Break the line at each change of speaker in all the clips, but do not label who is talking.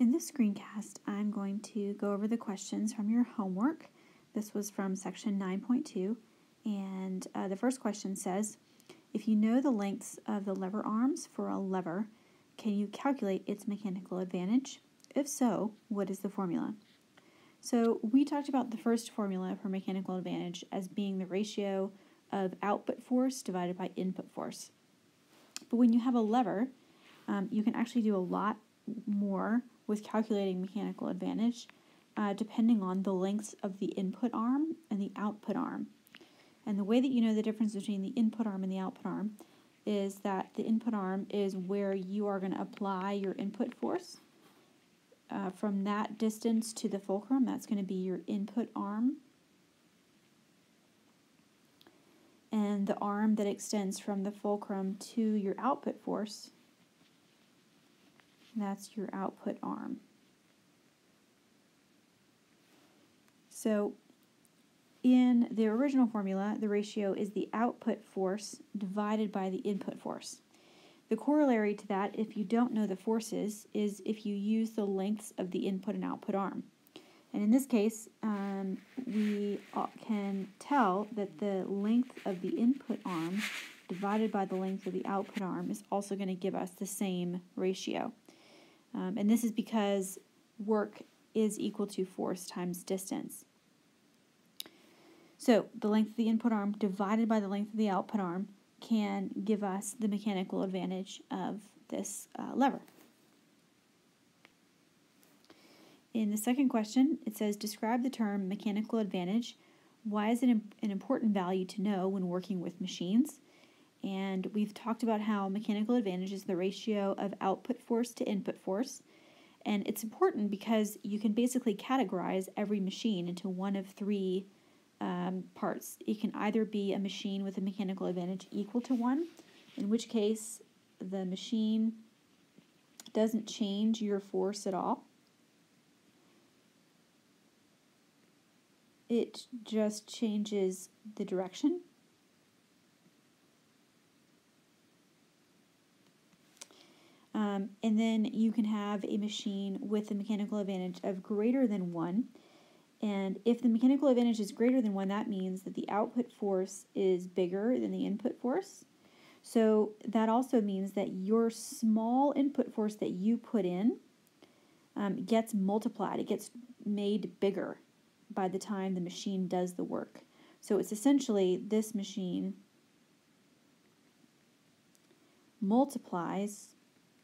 In this screencast, I'm going to go over the questions from your homework. This was from section 9.2, and the first question says, if you know the lengths of the lever arms for a lever, can you calculate its mechanical advantage? If so, what is the formula? So we talked about the first formula for mechanical advantage as being the ratio of output force divided by input force. But when you have a lever, you can actually do a lot more with calculating mechanical advantage depending on the lengths of the input arm and the output arm. And the way that you know the difference between the input arm and the output arm is that the input arm is where you are going to apply your input force. From that distance to the fulcrum, that's going to be your input arm. And the arm that extends from the fulcrum to your output force, that's your output arm. So in the original formula, the ratio is the output force divided by the input force. The corollary to that, if you don't know the forces, is if you use the lengths of the input and output arm. And in this case, we can tell that the length of the input arm divided by the length of the output arm is also going to give us the same ratio. And this is because work is equal to force times distance. So the length of the input arm divided by the length of the output arm can give us the mechanical advantage of this lever. In the second question, it says, describe the term mechanical advantage. Why is it an important value to know when working with machines? And we've talked about how mechanical advantage is the ratio of output force to input force. And it's important because you can basically categorize every machine into one of three parts. It can either be a machine with a mechanical advantage equal to 1, in which case the machine doesn't change your force at all. It just changes the direction. And then you can have a machine with a mechanical advantage of greater than 1. And if the mechanical advantage is greater than 1, that means that the output force is bigger than the input force. So that also means that your small input force that you put in gets multiplied. It gets made bigger by the time the machine does the work. So it's essentially this machine multiplies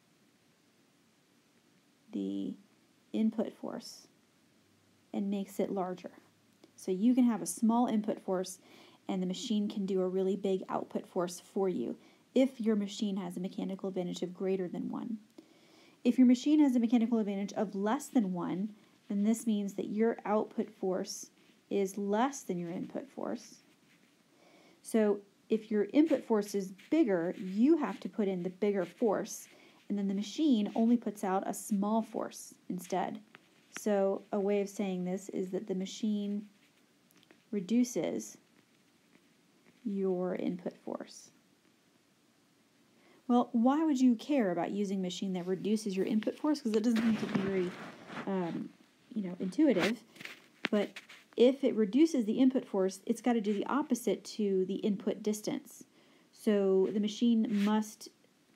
the input force and makes it larger. So you can have a small input force and the machine can do a really big output force for you if your machine has a mechanical advantage of greater than 1. If your machine has a mechanical advantage of less than 1, then this means that your output force is less than your input force. So if your input force is bigger, you have to put in the bigger force, and then the machine only puts out a small force instead. So a way of saying this is that the machine reduces your input force. Well, why would you care about using a machine that reduces your input force? Because it doesn't seem to be very intuitive. But if it reduces the input force, it's got to do the opposite to the input distance. So the machine must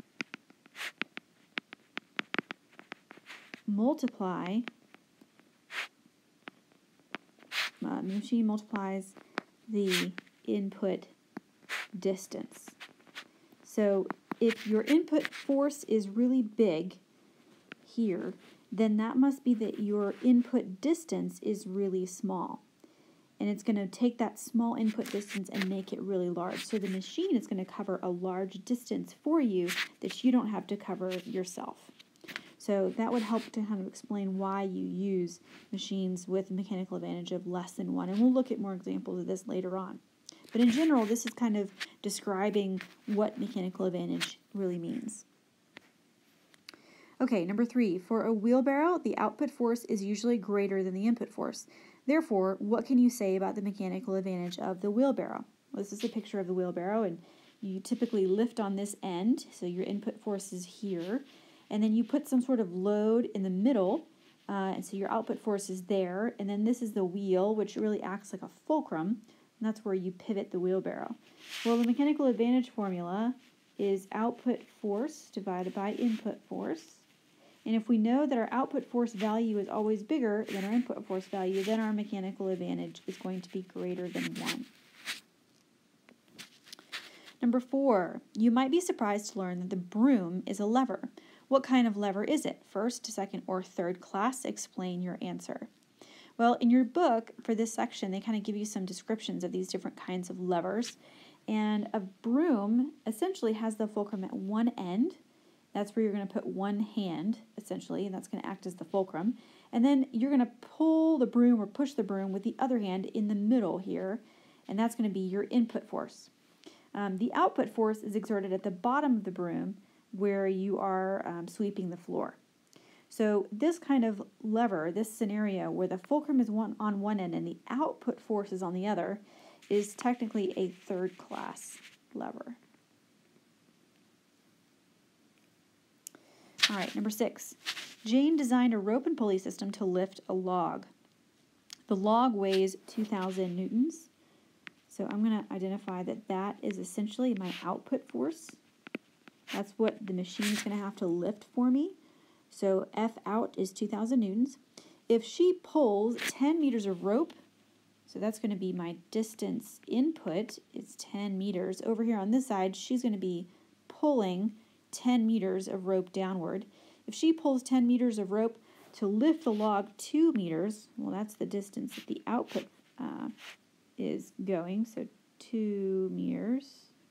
multiply. The machine multiplies the input distance. So if your input force is really big here, then that must be that your input distance is really small. And it's going to take that small input distance and make it really large. So the machine is going to cover a large distance for you that you don't have to cover yourself. So that would help to kind of explain why you use machines with a mechanical advantage of less than 1. And we'll look at more examples of this later on. But in general, this is kind of describing what mechanical advantage really means. Okay, number 3. For a wheelbarrow, the output force is usually greater than the input force. Therefore, what can you say about the mechanical advantage of the wheelbarrow? Well, this is a picture of the wheelbarrow, and you typically lift on this end, so your input force is here. And then you put some sort of load in the middle, And so your output force is there, and then this is the wheel, which really acts like a fulcrum, and that's where you pivot the wheelbarrow. Well, the mechanical advantage formula is output force divided by input force. And if we know that our output force value is always bigger than our input force value, then our mechanical advantage is going to be greater than 1. Number 4, you might be surprised to learn that the broom is a lever. What kind of lever is it? First, second, or third class? Explain your answer. Well, in your book, for this section, they kind of give you some descriptions of these different kinds of levers. And a broom essentially has the fulcrum at one end. That's where you're going to put one hand, essentially, and that's going to act as the fulcrum. And then you're going to pull the broom or push the broom with the other hand in the middle here, and that's going to be your input force. The output force is exerted at the bottom of the broom where you are sweeping the floor. So this kind of lever, this scenario where the fulcrum is on one end and the output force is on the other, is technically a third class lever. All right, number 6. Jane designed a rope and pulley system to lift a log. The log weighs 2,000 newtons. So I'm going to identify that that is essentially my output force. That's what the machine is going to have to lift for me. So F out is 2,000 newtons. If she pulls 10 meters of rope, so that's going to be my distance input, is 10 meters. Over here on this side, she's going to be pulling 10 meters of rope downward. If she pulls 10 meters of rope to lift the log 2 meters, well, that's the distance that the output is going, so 2 meters.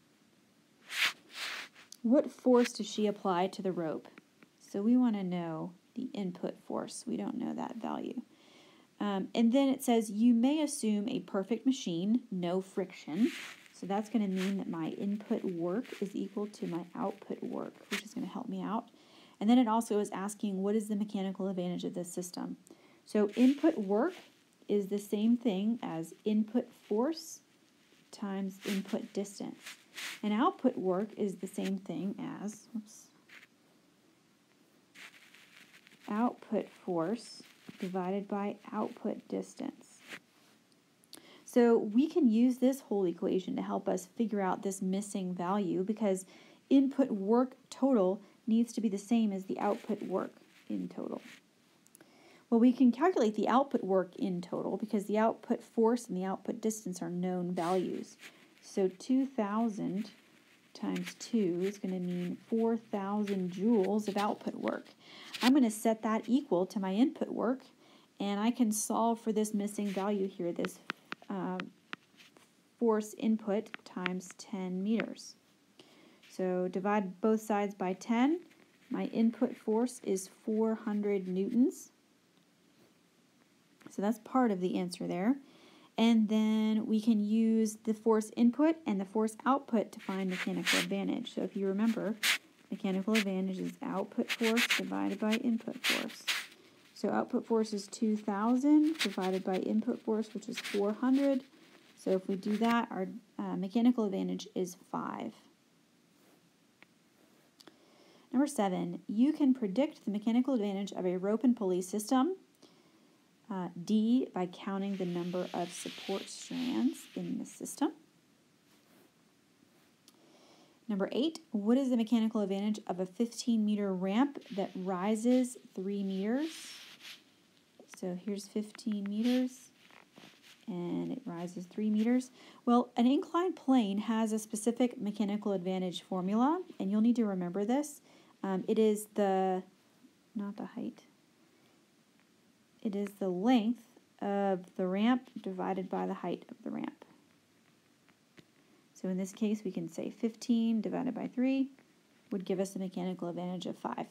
What force does she apply to the rope? So we want to know the input force. We don't know that value. And then it says, you may assume a perfect machine, no friction. So that's going to mean that my input work is equal to my output work, which is going to help me out. And then it also is asking, what is the mechanical advantage of this system? So input work is the same thing as input force times input distance. And output work is the same thing as output force divided by output distance. So we can use this whole equation to help us figure out this missing value because input work total needs to be the same as the output work in total. Well, we can calculate the output work in total because the output force and the output distance are known values. So 2,000 times 2 is going to mean 4,000 joules of output work. I'm going to set that equal to my input work, and I can solve for this missing value here, this force input times 10 meters. So divide both sides by 10. My input force is 400 newtons. So that's part of the answer there. And then we can use the force input and the force output to find mechanical advantage. So if you remember, mechanical advantage is output force divided by input force. So output force is 2,000 divided by input force, which is 400. So if we do that, our mechanical advantage is 5. Number 7, you can predict the mechanical advantage of a rope and pulley system. D, by counting the number of support strands in the system. Number 8, what is the mechanical advantage of a 15-meter ramp that rises 3 meters? So here's 15 meters, and it rises 3 meters. Well, an inclined plane has a specific mechanical advantage formula, and you'll need to remember this. It is not the height. It is the length of the ramp divided by the height of the ramp. So in this case, we can say 15 divided by 3 would give us a mechanical advantage of 5. All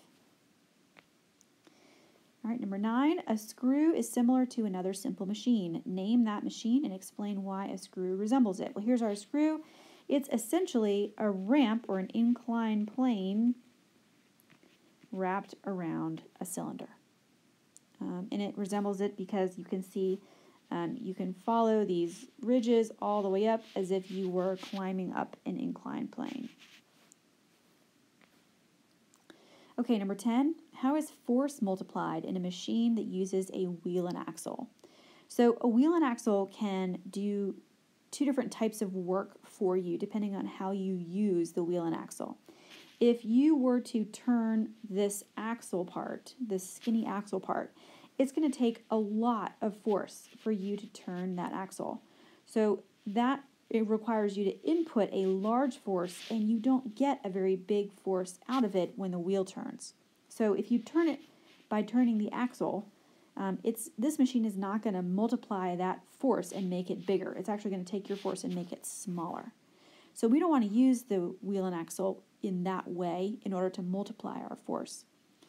right, number 9, a screw is similar to another simple machine. Name that machine and explain why a screw resembles it. Well, here's our screw. It's essentially a ramp or an inclined plane wrapped around a cylinder. And it resembles it because you can see, you can follow these ridges all the way up as if you were climbing up an inclined plane. Okay, number 10, how is force multiplied in a machine that uses a wheel and axle? So a wheel and axle can do two different types of work for you depending on how you use the wheel and axle. If you were to turn this axle part, this skinny axle part, it's going to take a lot of force for you to turn that axle. So that it requires you to input a large force, and you don't get a very big force out of it when the wheel turns. So if you turn it by turning the axle, this machine is not going to multiply that force and make it bigger. It's actually going to take your force and make it smaller. So we don't want to use the wheel and axle in that way in order to multiply our force.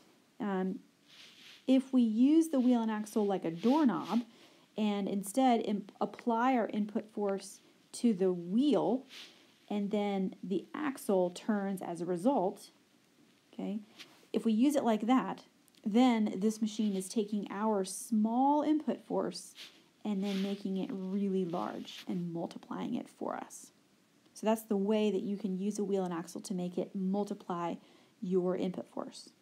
If we use the wheel and axle like a doorknob and instead apply our input force to the wheel, and then the axle turns as a result, okay, if we use it like that, then this machine is taking our small input force and then making it really large and multiplying it for us. So that's the way that you can use a wheel and axle to make it multiply your input force.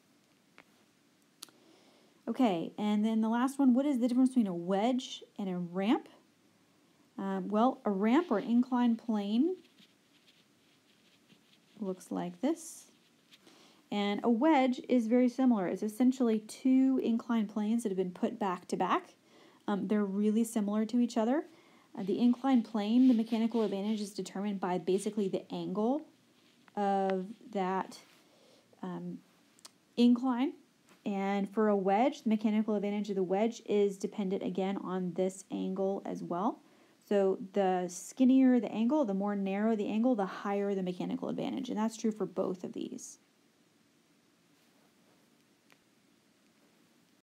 Okay, and then the last one, what is the difference between a wedge and a ramp? Well, a ramp or an inclined plane looks like this. And a wedge is very similar. It's essentially two inclined planes that have been put back to back. They're really similar to each other. The inclined plane, the mechanical advantage is determined by basically the angle of that incline. And for a wedge, the mechanical advantage of the wedge is dependent again on this angle as well. So the skinnier the angle, the more narrow the angle, the higher the mechanical advantage. And that's true for both of these.